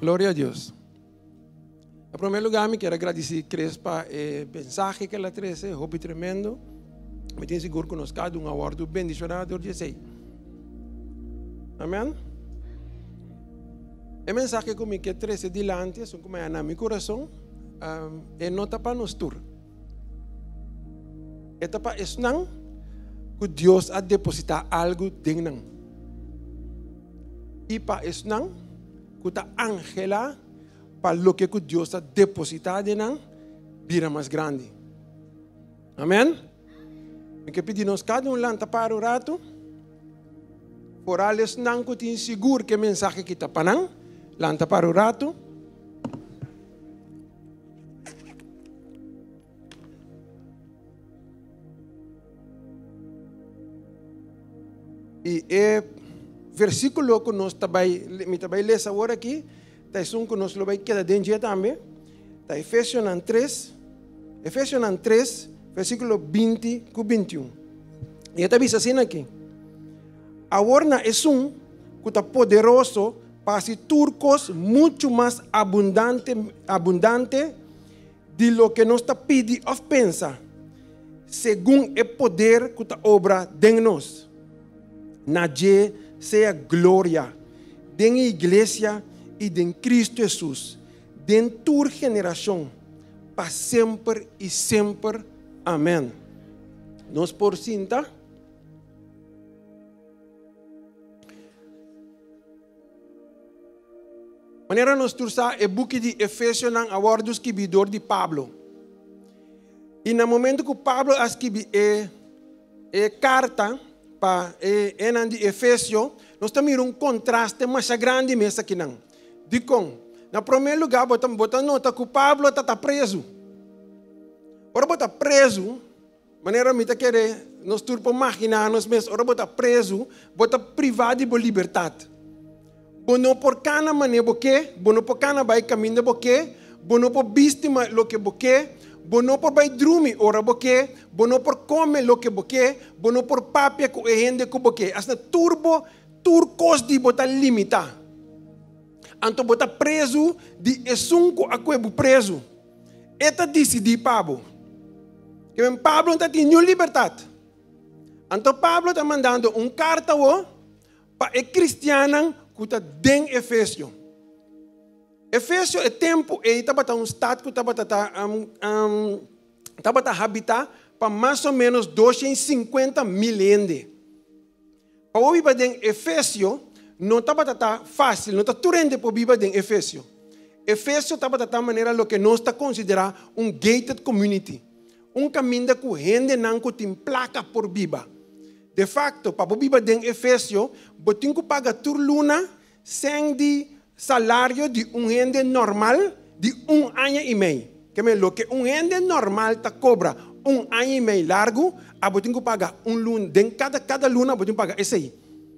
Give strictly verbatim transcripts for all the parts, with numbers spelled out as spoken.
Glória a Deus. Em primeiro lugar, me quero agradecer Crespa e mensagem que ela trouxe, hobby tremendo. Me tenho seguro que nós cada um aguardo bendicionado de sei. Amém? A mensagem que me quero trazer dilante, é como é na meu coração, é nota para nós tur. É para isso que Deus a depositar algo dentro. E para isso não, que a angela para o que Deus a depositar dentro, vira mais grande. Amém? Eu quero pedir nós cada um lanta para o rato. Por alles não que tem seguro que a mensagem que está panang, lanta para o rato. E é versículo que nós também, me também lemos agora aqui, tá isso que nós vai quedar dentro também, tá Efésios três, Efésios três, versículo vinte e vinte e um. E está diz assim aqui: agora é um que está poderoso para ser turcos muito mais abundante, abundante de lo que nos está pedindo ou pensa, segundo o poder que está obra dentro de nós. Nadie seja glória dentro da igreja e de Cristo Jesus, dentro da geração, para sempre e sempre. Amém. Nós por cinta. Maneira nós tursa é book de Efésios na agora escritor de Pablo. E no momento que Pablo escreve é é carta para em de Efésios, nós temos um contraste mais grande mesmo aqui não. De com, na primeiro lugar, botamos botar nota que Pablo está preso. Ora botar preso, maneira me tá querer, nós turpo imaginar nós mesmos, ora botar preso, botar privado de liberdade. Bono por cana maneira boque, bono por cana vai caminho boque, bono por vítima lo que boque, bono por vai dormir ora boque, bono por comer lo que boque, bono por papia com gente com boque. As na turbo, turcos de botar limita. Anto botar preso de esunco a cuebo preso. Eta decidi Pablo. Que Pablo não tem nenhuma liberdade. Anto Pablo está mandando um carta para o cristiano que está dentro de Efésio. Efésio é tempo e estava um estado que estava um, um, habitar para mais ou menos duzentos e cinquenta mil ende. Para viver dentro de Efésio, não estava fácil, não está turente para viver dentro de Efésio. Efésio estava de maneira lo que nós está considerado um gated community. Um caminho que gente não tem placa por viva. De facto, para viver dentro de Efésio, você tem que pagar por luna sem de salário de um gente normal de um ano e meio. Que é o que um gente normal ta cobra um ano e meio largo, você tem que pagar um luna. De cada, cada luna, você tem que pagar esse aí.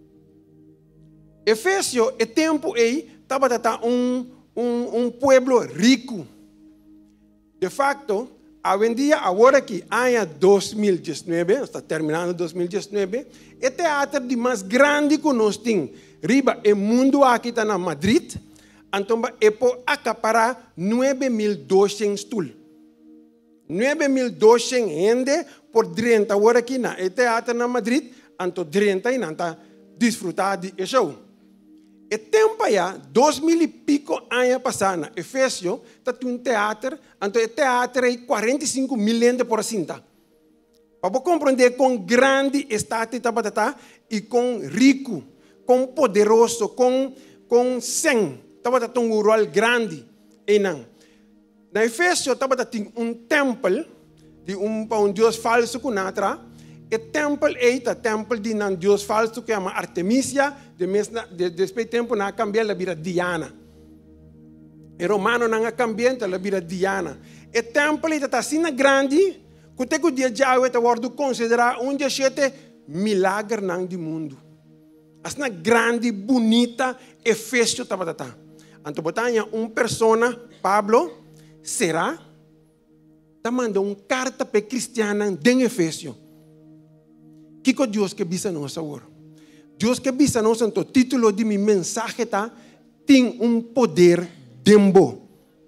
Efésio, é tempo aí, estava um, um, um pueblo rico. De facto, hoje em dia, agora que ano dois mil e dezenove, está terminando dois mil e dezenove, é teatro de mais grande que nós temos. Riba, o mundo aqui está na Madrid, então é por acaparar nove mil e duzentos stools. nove mil e duzentos gente por trinta horas aqui na teatro na Madrid, então trinta e não está desfrutando de show. E tempo já, dois mil e pico anos passados, Efésio, está um teatro, então o teatro é quarenta e cinco mil gente por cinta. Para compreender com grande estado está e com rico, com poderoso, com com sem, estava um rural grande e não. Na Efésio estava um templo de um um Deus falso que natra. O templo é o templo de um Deus falso que chama Artemisia, de de depois tempo na cambiar a vida Diana. O romano não cambiar a vida Diana. O templo está assim grande que até o dia de hoje é considerado um dos sete milagres do mundo. Assim grande, bonita, Efésio estava tá. Então botanya uma persona, Pablo, será? Está mandando uma carta para cristiana de Efésio. Que que Deus que bisa nós agora? Deus que bisa nós, então o título de minha mensagem tá tem um poder dembo.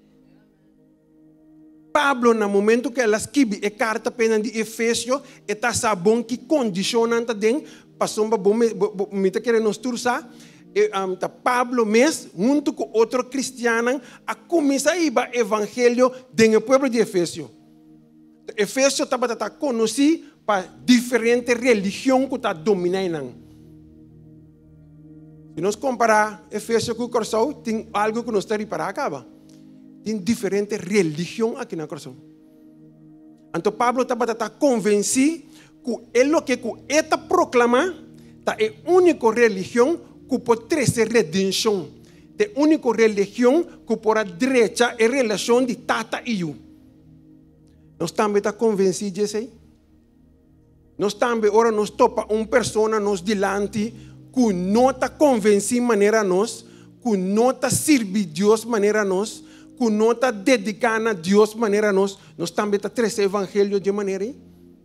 Pablo, no momento que ela escreve a carta pena de Efésio, está sabendo que condiciona também, passou para bom, me tá querendo nos tursa, um, tá Pablo mes, junto com outro cristiano, a começar a ir o evangelho dentro do povo de Efésio. Efésio estava tá conhecido para diferentes religiões que está dominando. Se nós comparar Efésio com o Coração, tem algo que nós temos para acabar. Tem diferentes religiões aqui na Coração. Então Pablo estava tá convencido que ele que ele proclama é a única religião que pode trazer redenção. É a única religião que por a direita é a relação de tata e eu. Nós também estamos convencidos disso aí. Nós também, ora, nós topa uma pessoa nos dilante que não está convencido de maneira nós, que não está servindo Deus de maneira nós, que não está dedicando a Deus de maneira nós, nós também estamos trazendo o evangelho de maneira aí.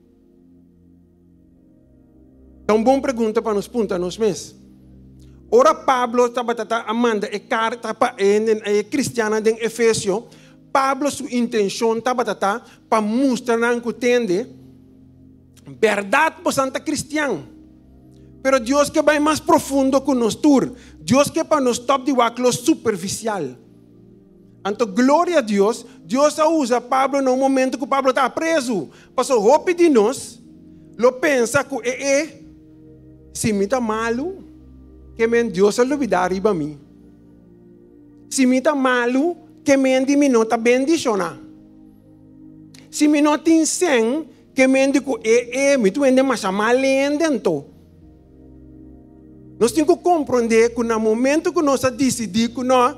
Então, boa pergunta para nos perguntar nós mesmos. Ora, Pablo estava amando a carta para a cristiana de Efésio. Pablo, sua intenção estava para mostrar que tem verdade para Santa Cristiana. Pero Deus que vai mais profundo que nós tur. Deus que para nos top de waclo superficial. Então, glória a Deus. Deus usa Pablo no momento que Pablo está preso. Passou roupa de nós. Lo pensa que é, é se me está malo, que men Deus vai olvidar para mim. Se me está malo, que men de mim não está bendicionar. Se me não tem sem, que men de que é, é, me tu ende mais mal dentro. Nós temos que compreender que no momento que nós decidimos que nós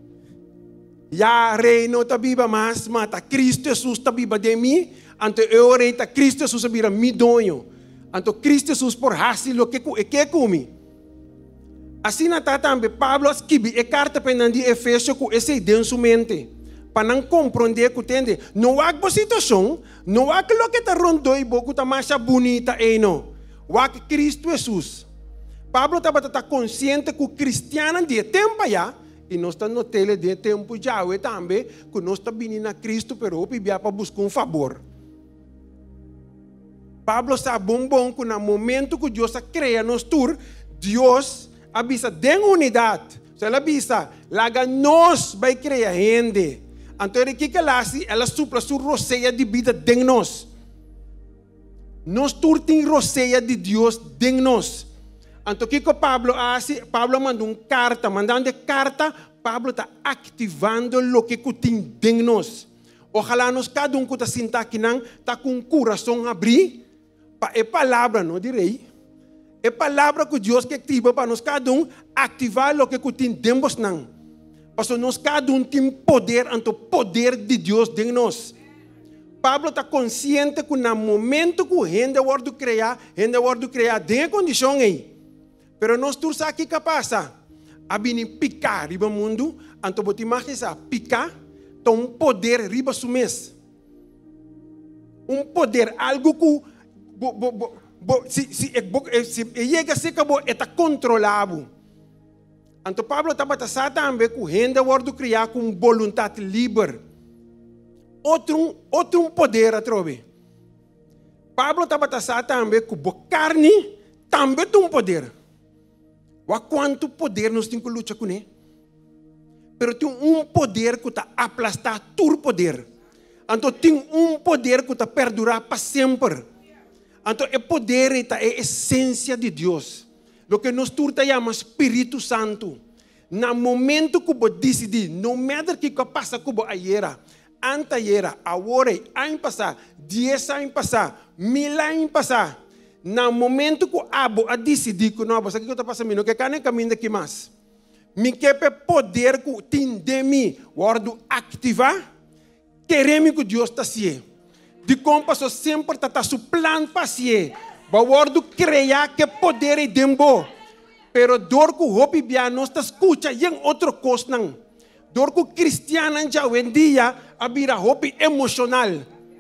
já rei não está viva mais, mas Cristo Jesus está viva de mim, então eu rei está Cristo Jesus vira mi dono. Então Cristo Jesus por hasil o que que come. Assim na também Pablo escreve a carta para de Efésio com essa ideia em sua mente, para não compreender que tem não há uma situação, não há aquilo que está rondando e pouco está mais bonita aí não. Há Cristo Jesus. Pablo estava consciente que o cristiano de tempo já, e nós estamos no tele de tempo já, e também que nós estamos vindo a Cristo, mas o para buscar um favor. Pablo sabe bom bom que no momento que Deus cria nos tur, Deus avisa de unidade. Se ela avisa, laga nós vai criar gente. Então ele que ela assim, ela supla sua roceia de vida de nós. Nós tur tem roceia de Deus de nós. Então, o que Pablo faz? Pablo manda uma carta, mandando carta, Pablo está ativando o que tem dentro de nós. Ojalá nós, cada um que está sentado aqui, está com o coração abrir, é palavra, não direi, é palavra que Deus que ativa para nós, cada um, ativar o que tem dentro de nós. Porque nós, cada um, tem poder, então, poder de Deus dentro de nós. Pablo está consciente que no momento que o gente é o criar, gente é o criar, tem condição aí. Pero nós todos aqui que passa, a vir picar riba mundo, então você imagina picar, tem um poder riba sumes, um poder algo que bo, bo, bo, bo, se se se chega a ser que está controlado. Então Pablo estava passando também que o gente é criar com vontade livre, outro outro poder a trobe. Pablo estava passando também que a carne também tem um poder. Há quanto poder nós temos que lutar com ele? Mas tem um poder que está aplastar todo poder. Então tem um poder que está perdurar para sempre. Então o poder é a essência de Deus. O que nós todos chamamos Espírito Santo. No momento que você decidir, não matter que passa com você ayer, anteayer, agora, ano passado, dez anos passado, mil anos passado. No momento que abo a decidir que não, você que está passando, que caném caminho daqui mais. Me quer poder que tem de mim, guardo ativar, queremos que Deus está se. De como passou sempre está su plano para se. Guardo criar que poder é dembo. Pero dor que o hopi bia não está escuta e em outro coisa não. Dor que o cristiano já hoje em dia a vira hopi emocional.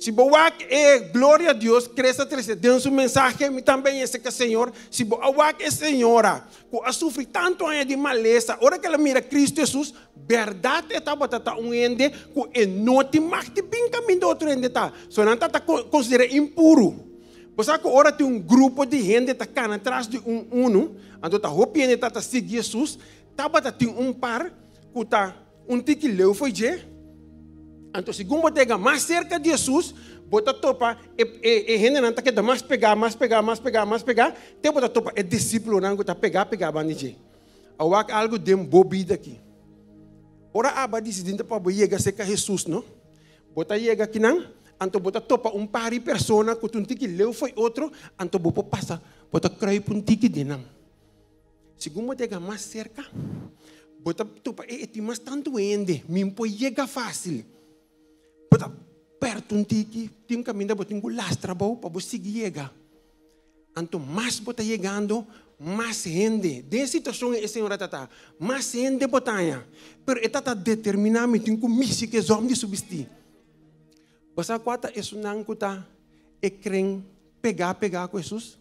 Se boak é glória a Deus, cresça, cresça. Dê um mensagem, me também esse que é Senhor. Se boak é Senhora, que a sofre tanto anos de maleza, ora que ela mira Cristo Jesus, verdade é tá botata um ende, que é noite mais de bem caminho do outro ende tá. Só não tá considera impuro. Você sabe que ora tem um grupo de gente tá cá atrás de um uno, então tá ropiando tá seguir Jesus, tá botata tem um par, que tá um tique leu foi je. Então, segundo botega mais cerca de Jesus, bota topa, e gente não está querendo mais pegar, mais pegar, mais pegar, mais pegar, tem bota topa, é discípulo não está pegar, pegar, banije. Awak algo dem bobida aqui. Ora aba decidindo para chegar seca Jesus, não? Bota chega aqui não, então bota topa um par de persona, que um tique leu foi outro, então bota passa, bota crai para um tique de não. Segundo botega mais cerca, bota topa, é tem mais tanto ende, me pode chegar fácil. Bota perto um tiki, tem um caminho, bota um lastra bom para você chegar. Então, mais bota chegando, mais gente. De situação é senhora tata, mais gente botanha. Pero é tata determinado, tem que missão que zom de subsistir. Basta quata isso não cuta, é crem pegar, pegar com Jesus.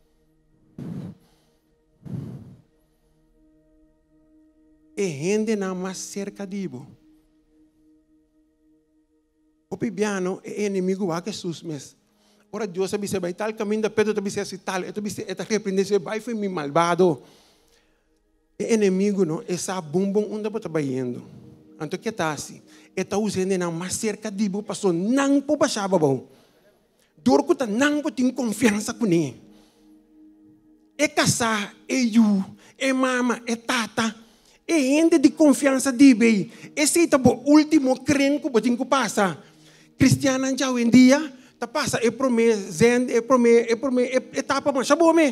É gente não mais cerca de ibo. O pibiano é inimigo a Jesus mesmo. Ora Deus sabe se vai tal caminho da Pedro sabe se é tal, eu sabe se é repreender se vai foi me malvado. É inimigo não, essa bumbum onde você está indo. Então que tá assim? É tá usando não mais cerca de bo passou não po passava bom. Dor que tá não po tem confiança com ele. É casar, é you, é mama, é tata. É gente de confiança de bem. Esse é o último crente que você tem que passar. Cristiana já hoje em dia, tá passa é para mim, zen, é para mim, é para mim, é etapa mais sabor me.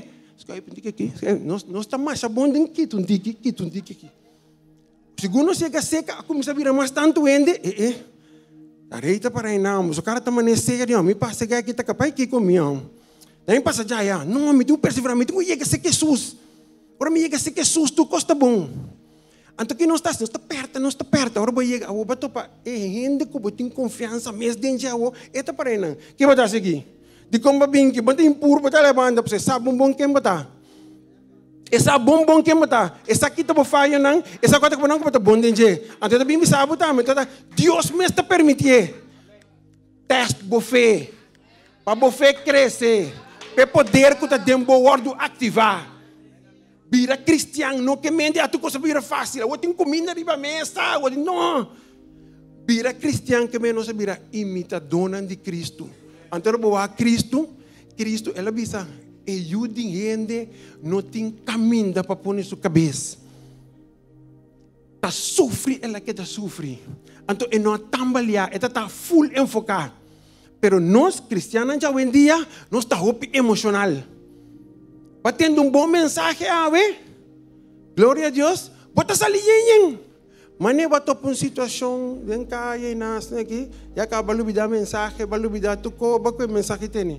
Nós nós estamos mais sabor do que tu diz que tu diz que. Segundo chega seca, começa a virar mais tanto ende, eh eh. A reita para aí não, mas o cara tá manecer, não, me passa aqui tá capaz que comiam. Daí passa já já, não me tu perseveramento, eu ia que ser Jesus. Ora me ia que ser Jesus, tu costa bom. Então que não está, não está perto, não está perto. Agora vai chegar, vou bater para é gente que tem confiança, mesmo dentro de água, é tá para aí não. Que vai dar seguir? De como bem que bota impuro, bota levando, você sabe bom bom quem botar. Essa bom bom quem botar. Essa aqui tá bom falha não, essa coisa que não bota bom dentro. Então tá bem me sabe botar, mas Deus mesmo está permitir. Teste bofé, para bofé crescer, para poder que tá dentro do ordo ativar. Vira cristiano, não que mente a tu coisa vira fácil. Eu tenho comida riba mesa, eu tenho não. Vira cristiano que menos vira imitadora de Cristo. Então boa Cristo, Cristo ela bisa ajuda gente não tem caminho para pôr sua cabeça. Tá sofre ela que tá sofre. Então é não tambalear, é tá full enfocar. Pero nós cristianos já hoje em dia nós tá hope emocional. Batendo um bom mensagem, ave. Glória a Deus. Bota essa linha. Mas nem botou para uma situação, vem cá e nasce aqui, e acaba de dar mensagem, vai lhe tu qual é mensagem tem.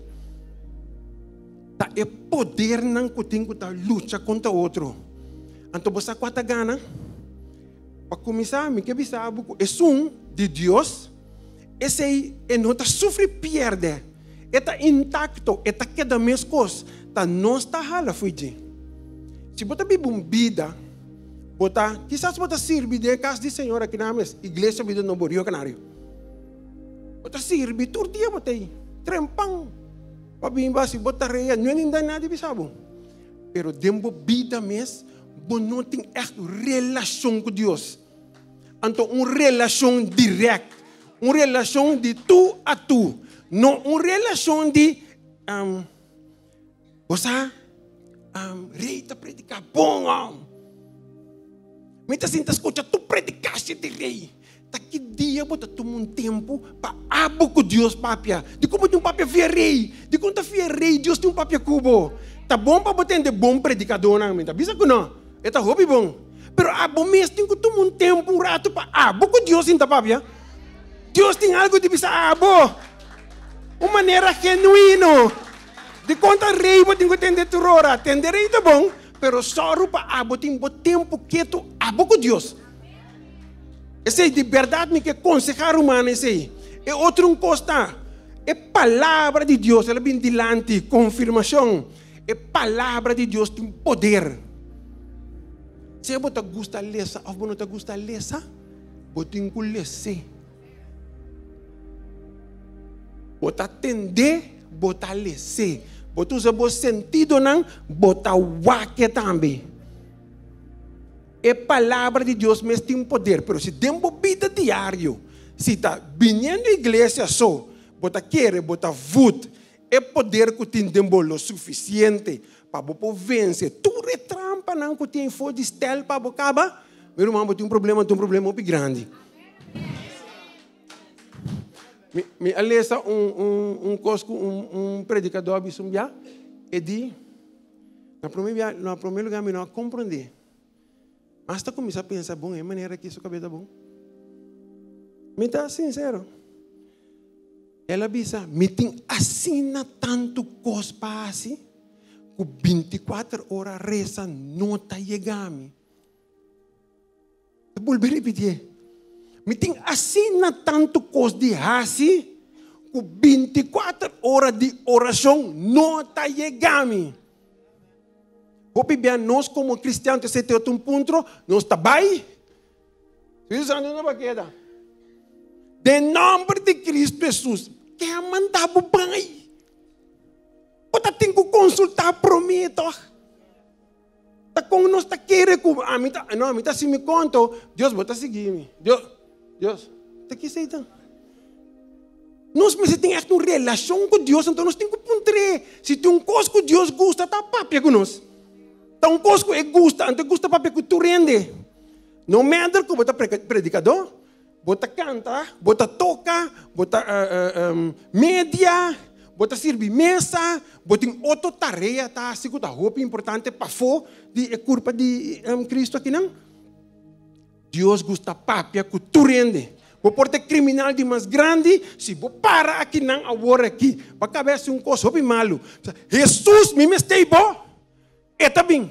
Tá é poder não que tem que tá luta contra outro. Então você quanta gana para começar, me que sabe, é um de Deus. Esse aí é não tá sofre perde. É tá intacto, é tá queda mesmo coisa. Tá não está hala fuji. Se bota bibumbida, bota, quizás bota sirvi de casa de Senhor aqui na mes, igreja vida no Rio Canário. Bota sirvi tur dia bota aí, trempang. Pabimba se bota reia, não é ainda nada bisabo. Pero dembo vida mes, bom não tem relação com Deus. Então uma relação direta, uma relação de tu a tu, não uma relação de um, você um, reita predicar bom. Um. Mientras sinta escucha, tu predicaste de rei. Daqui dia bota tu um tempo para abo com Deus papia. De como tem um papia via rei, de como tá via rei, Deus tem um papia cubo. Tá bom para botar de bom predicador na mente. Bisa que não? É tá hobby bom. Pero abo mesmo tem que tomar um tempo, um rato para abo com Deus em papia. Deus tem algo de bisa abo. Uma maneira genuína. De conta rei, você tem que atender tu rora. Atender rei tá bom, pero só rupa abo tem um tempo quieto abo com Deus. Esse aí de verdade me que aconselhar humano esse aí. É outro um costa. é palavra de Deus, ela vem dilante, confirmação. É palavra de Deus tem poder. Se você gosta de ler, ou você não gosta de ler, você tem que ler. Você atender, você ler. Você usa o sentido, você waque também. É palavra de Deus, mas tem poder. Mas se tem uma vida diária, se está vindo à igreja só, você quer, você vote, é poder que tem o suficiente para você vencer. Tu retrampa não que tem for de estel para você acabar. Meu irmão, tem um problema, tem um problema muito grande. Me, me alessa um um um cosco um um predicador bisumia e di na primeira na primeiro lugar me não compreender. Mas está começar a pensar bom, é maneira que isso cabeça bom. Me tá sincero. Ela bisa, me tem assina tanto cospa assim, que vinte e quatro horas reza não está chegando. Eu vou repetir. Me tem assina tanto cos de assim, que vinte e quatro horas de oração não está chegando. Hope bem, nós como cristianos, se tem um ponto, nós está bem. Isso não vai quedar. De nome de Cristo Jesus, que é mandar o bem. Você tem que consultar prometo. Tá com nós tá querendo que a mim tá, não, a mim tá se me conta, Deus bota seguir-me. Deus, Deus, tá que seita. Nós mas tem uma relação com Deus, então nós temos que puntre. Se tem um coisa que Deus gosta, tá papia com nós. Tá um coisa que ele gosta, então gosta papia que tu rende. Não matter que você predicador, você canta, você toca, você uh, uh, um, media, você serve mesa, você tem outra tarefa, tá? Assim que tá roupa importante para fora de culpa de um, Cristo aqui não. Deus gosta papia que tu rende. Você pode ser criminal de mais grande, se você para aqui não agora aqui, para cabeça um coisa bem malo. Jesus me mestei bom, é também.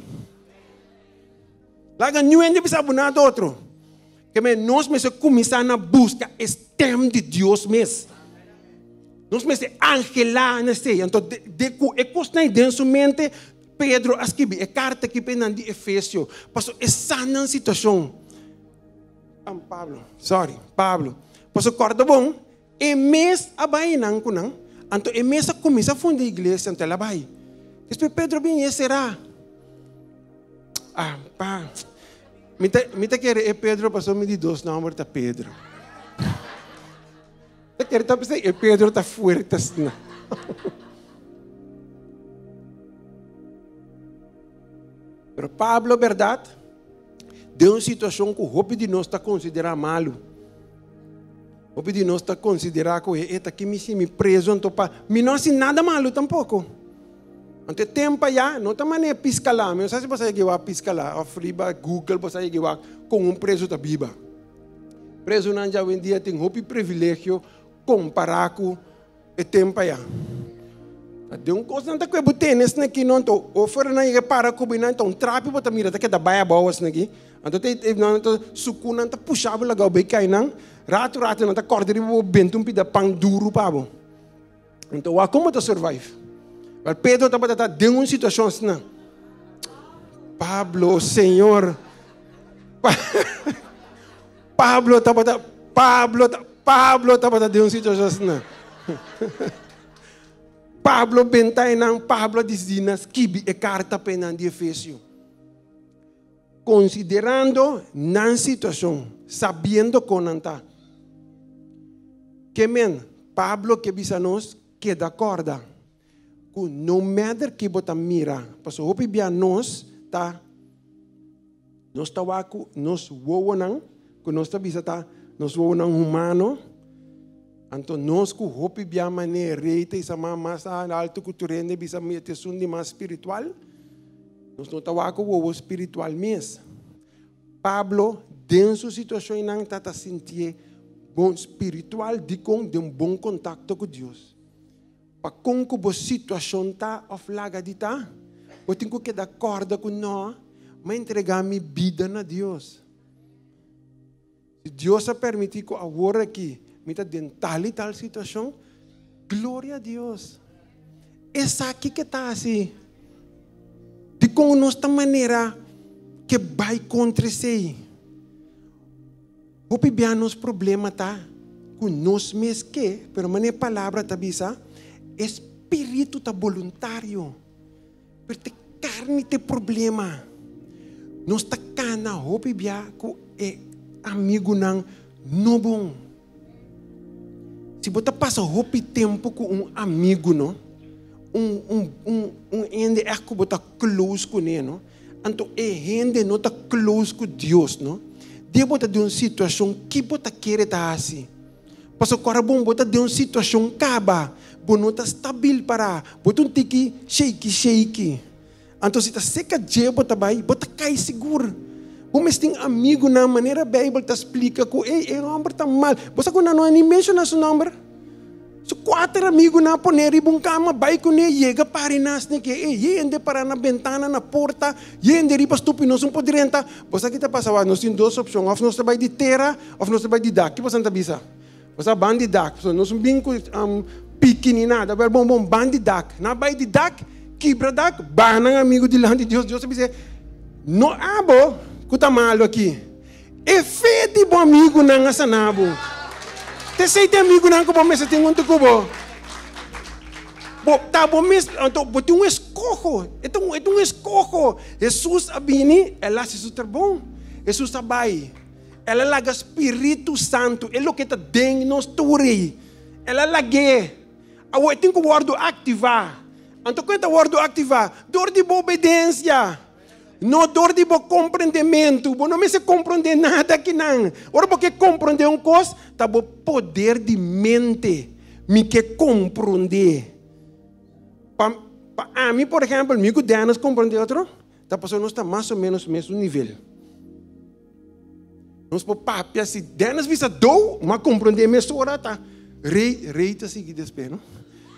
Lá não é de saber outro. Que nós mesmo começamos a buscar estem de Deus mesmo. Nós mesmo angelar nesse. Então, de que é coisa dentro sua mente, Pedro escreve a carta que pena de Efésio, passou essa na situação. Um, Pablo, sorry, Pablo. Passou corda bom, e mês abai nang kunang, então e mês começa a fundar a igreja, então ela vai. Depois Pedro bem será. Ah, pá. Me tá querendo, é Pedro, passou me de dois, não, amor, tá Pedro. Tá querendo, tá pensando, é Pedro, tá forte, assim. Pero Pablo, verdade, deu uma situação que o roubo de nós está considerado malo. O roubo de nós está considerado que é aqui me preso, então, me não assim nada malo tampouco. Ante tempo já, não está maneira pisca lá, mas não sei se você vai pisca lá, a friba, Google, você vai com um preso da Bíblia. Preso não já hoje em dia tem um privilégio comparar com o tempo já. De um coisa não está com o tênis aqui não, então, ou fora não é para com o então trapo bota mira, tá que da baia boa assim aqui. Então tem não então suco não está puxado lá o bem cai não, rato rato não está corda de o bento um pida pão duro para bom. Então, como está survive? Mas Pedro estava dentro de uma situação assim. Pablo, Senhor. Pablo estava Pablo, Pablo estava dentro de uma situação assim. Pablo bentai não, Pablo dizia que é carta pena de Efésio. Considerando na situação, sabendo como está. Que men, Pablo que bisa nós que da corda. No matter que você mira, porque o que nós tá, nós tá waku, nós voa não, que nós tá bisa tá, nós voa não humano, então nós que o que bia maneira reita essa mais alto que tu rende bisa mete sundi mais espiritual, nós não tá waku voa espiritual mesmo. Pablo dentro sua situação não tá tá sentir bom espiritual de com de um bom contato com Deus. Para com que a situação está oflaga de tá, eu tenho que dar corda com nós, mas entregar minha vida na Deus. Se Deus a permitir que agora aqui, me está dentro tal e tal situação, Glória a Deus. Essa aqui que está assim. De com nossa maneira que vai contra si. O pibianos problema tá com nós mesmos que, pero a minha palavra tá bisa, espírito tá voluntário. Pero te carne te problema. Nós tá cana o pibia ko é amigo nang nobong. Se você passa o tempo com um amigo, não? Um um um um ende é que você close com ele, não? Então é ende não tá close com Deus, não? Deus bota de uma situação que você quer estar assim. Pastor agora bom bota de uma situação caba, bom não tá estável para, bota um tique shake shake. Então se tá seca de bota vai, bota cai seguro. Bom mas tem amigo na maneira a Bíblia tá explica que ei, é um homem tá mal. Você quando não nem menciona seu nome. So quatro amigos na poner e bom cama vai com ele chega para nas ne que e ende para na ventana na porta e ende ripa stupinos um podrenta você que tá passava nós tem duas opções of nós vai de terra of nós vai de dak que você não bisa você ban de dak so nós um binco um pequeno nada ver bom bom ban de dak na vai de dak quebra dak banang amigo de lá de Deus Deus dizer no abo kuta malo aqui e fé de bom amigo na ngasanabo. Te sei te amigo não como me se tem um tucubo. Bo tá bom mesmo, então bote um escojo. Então é um escojo. Jesus abini, ela se super bom. Jesus abai. Ela laga Espírito Santo, é o que tá dentro nos turi. Ela lague. Awo tem que o word ativar. Então quando o word ativar, dor de obediência. Não dor de bo compreendimento, bo não me se compreender nada que não. Ora porque compreender um coisa, tá bo poder de mente, me que compreender. Pa, pa, a mim, por exemplo, me que Danas compreender outro, tá passando não está mais ou menos no mesmo nível. Nós por papi assim, Danas visa do, mas compreender mesmo hora tá. Rei, rei tá seguindo espera, não?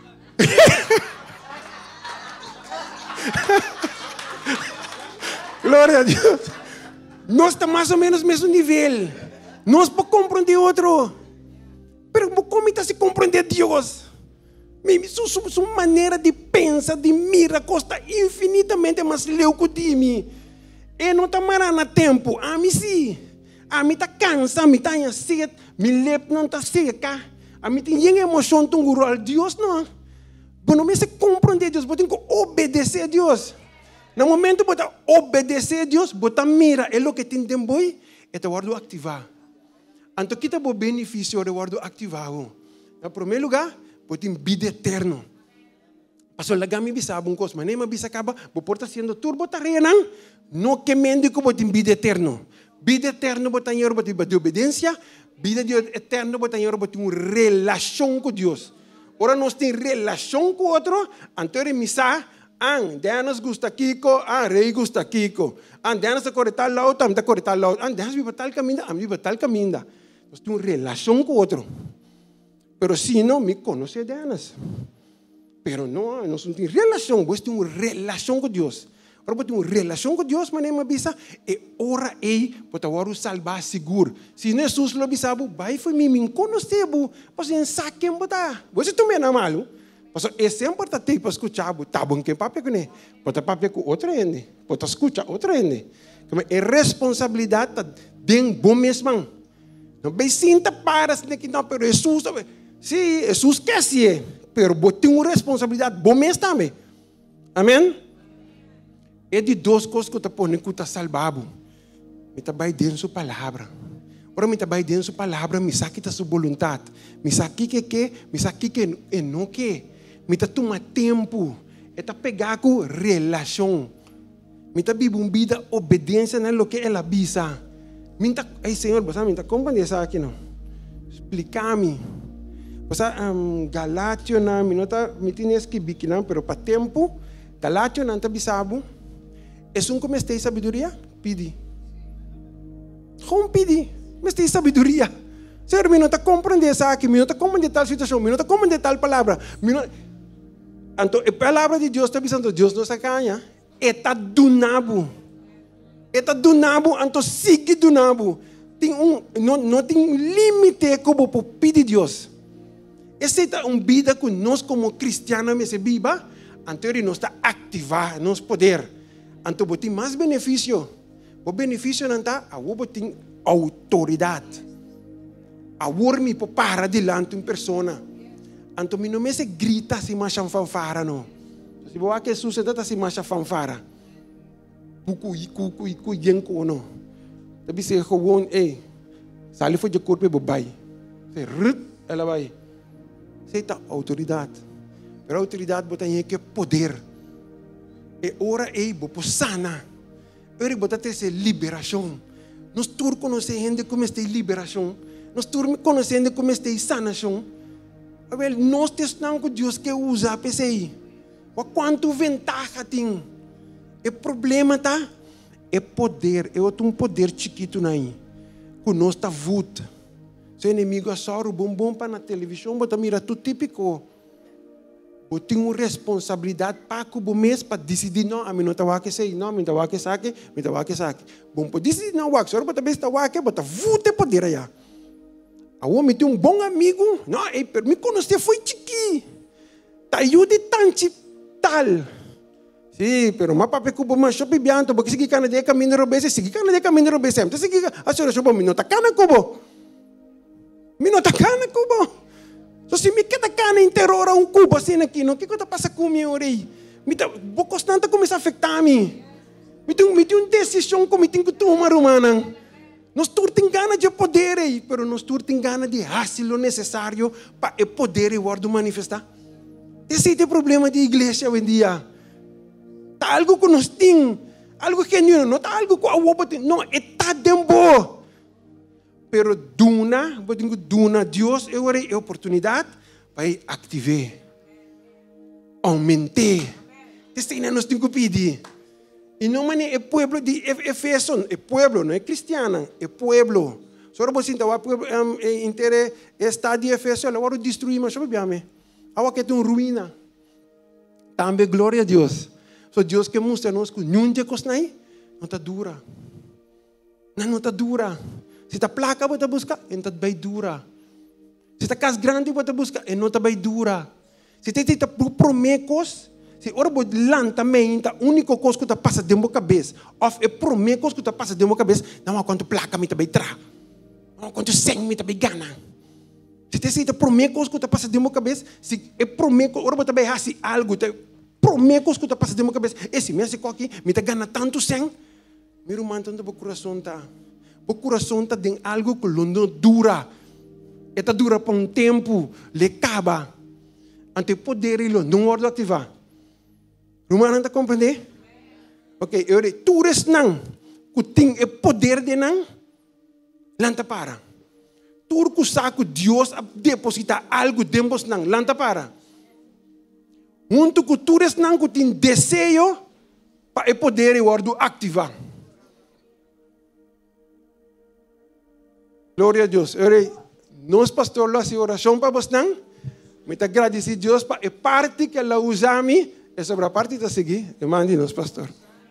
Glória a Deus. Nós estamos mais ou menos no mesmo nível. Nós podemos compreender outro. Mas como está se compreender Deus? Sua, sua, sua maneira de pensar, de mirar, custa infinitamente mais leuco de mim. E não está marando tempo. A mim sim. A mim está cansado, a mim está em sede, me lep não está seca. A mim tem emoção tão grande. Deus não. Quando me se compreender Deus, eu tenho que obedecer a Deus. No momento que você obedecer a Deus, você mira, é o que tem tempo, é o word ativar. Então, que é o benefício do word ativar? No primeiro lugar, você tem vida eterna. Pastor, lá me bisa um coisa, mas nem me bisa acaba, você pode sendo turbo tarenan, não que mendigo você tem vida eterna. Vida eterna você tem você tem obediência, vida eterna você tem você tem uma relação com Deus. Ora nós temos relação com outro, então é misa. Ang Danas gusta Kiko, ang Rey gusta Kiko. Ang Danas sa corretal lao, tam da corretal lao. Ang Danas vibatal caminda, am vibatal caminda. Nós temos relação com outro. Pero se não me conhece Danas. Pero não, nós não temos relação, nós temos relação com Deus. Ora, nós temos relação com Deus, mas nem avisa e ora ei, para o salvar seguro. Se Jesus lo avisava, vai foi mim, me conhecebo, mas em saquem botar. Você também não é malo. Pastor, é sempre importante para escutar, tá bom que papai com ele, pode papai com outra ende, pode escutar outra ende. É responsabilidade de bom mesmo. Não bem sinta para se que não, pero Jesus, se Jesus quer ser, pero tem uma responsabilidade bom mesmo também. Amém? É de duas coisas que eu estou pondo que está salvado. Me está bem dentro da sua palavra. Ora me está bem dentro da sua palavra, me sabe que está sua vontade, me sabe que que, me sabe que é não que. Me está tomando tempo, está pegar com relação. Me está vivendo vida obediência no que ela avisa. Me está, ai Senhor, você me está compreendendo isso aqui não? Explica-me. Você um, Galatio na me nota me tinha que bique não, pero para tempo Galatio não está bisabo. É um como tem sabedoria, pedi. Como pedi, mas tem sabedoria. Senhor, me não está compreendendo isso aqui, me não está compreendendo tal situação, me não está compreendendo tal palavra. Me não Então, a palavra de Deus está dizendo, Deus não sacanha. Está dunabo. Está dunabo, então sigue dunabo. Tem um, não, não tem limite como para pedir Deus. essa é uma vida que nós como cristianos me se viva, então nós está ativar nosso poder. Então tem mais benefício. O benefício não está, a você tem autoridade. A você me para diante de uma pessoa. Então não me se grita se mais fanfara não. Se você quer suceder se mais fanfara. Buku iku iku iku yenko no. Tapi se gewoon eh sali foi de corpo e bobai. Se rut ela vai. Se tá autoridade. Pero autoridade bota em que poder. E ora ei bo sana. Ora bota ter se liberação. Nós tur conhecendo como está liberação. Nós tur conhecendo como está sanação. Well, nós testamos com Deus que usa a P C I. O quanto ventaja tem. O problema tá é poder. Eu tenho um poder chiquito aí. Que nós está vuto. Seu inimigo assora o bombom para na televisão, bota mira tudo típico. Eu tenho uma responsabilidade para o mês para decidir não, a mim não está aqui sei, não, a mim está aqui saque, me está aqui saque. Bom, para decidir não aqui, só bota bem está aqui, bota vuto poder aí. A homem tem um bom amigo, não, é para mim quando você foi chiqui, tá ajude tanto tal. Sim, pero mapapé ko ba shopping bianto, porque sige ka na de caminho robese, sige ka na de caminho robese. Então sige ka, a senhora shopping minota kana ko bo. Minota kana ko bo. So se me queda kana em terror um cubo assim aqui, não que coisa passa com minha orelha. Me tá, vou constante começa a afetar me. Me tem, me tem uma decisão como me tem que tomar humana. Nós todos tem gana de poder aí, pero nós todos tem gana de fazer o necessário para o poder e o manifestar. Esse é o problema da igreja hoje em dia. Tá algo que nós temos, algo que não, não tá algo que a outra tem, não, está dentro. Pero duna, eu digo duna, Deus eu orei a oportunidade para ativar, aumentar. Isso ainda nós temos que pedir. E não é o povo de Efeso, é povo, não é cristiano, é povo. Só você então o povo inteiro está de Efeso, ela vai destruir, mas sabe bem, agora que tem uma ruína. Também glória a Deus. So Deus que mostra-nos que nenhum de coisa não está dura. Não está dura. Se está placa, você busca, não está dura. Se está casa grande, você busca, não está dura. Se está promecos, se ora você lanta também, a única coisa que está passando dentro da cabeça, ou é promecos que está passando dentro da cabeça, não há quanto placa me está bem tra, não há quanto sangue me está bem gana. Se está promecos que está passando dentro da cabeça, se é promecos, ora você vai fazer algo, promecos que está passando dentro da cabeça, esse mês aqui, me está ganhando tanto sangue, meu irmão, tanto o coração está. O coração está dentro de algo que não dura. Está dura por um tempo, le acaba. Ante o poder, ele não pode ativar. Não está compreendendo? Ok, eu digo, tu eres não, que tem o poder de não, lanta para. Tu que sabe que Deus deposita algo dentro de não, lanta para. Muito que tu eres não, que tem desejo, para o poder e o ativar. Glória a Deus. Nós, pastor, lá se oração para você, não? Me agradecer a Deus para a parte que ela usa a mim, é sobre a parte da seguir. Mande-nos, pastor.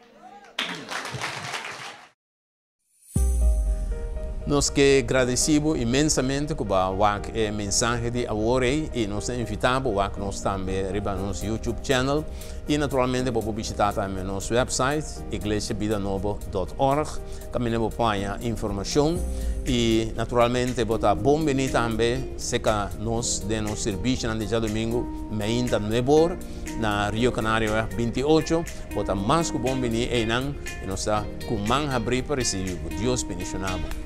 Nós que agradecemos imensamente com a mensagem de agora e nós invitamos a nós também para nosso YouTube channel e naturalmente para visitar também nosso website igreja vida nova ponto org, também para informação e naturalmente para bom venir também se nós de nosso serviço no dia domingo ainda nueve na Rio Canario vinte e oito, para mais que bom venir e nós com mão abrir para receber Deus bendicionado.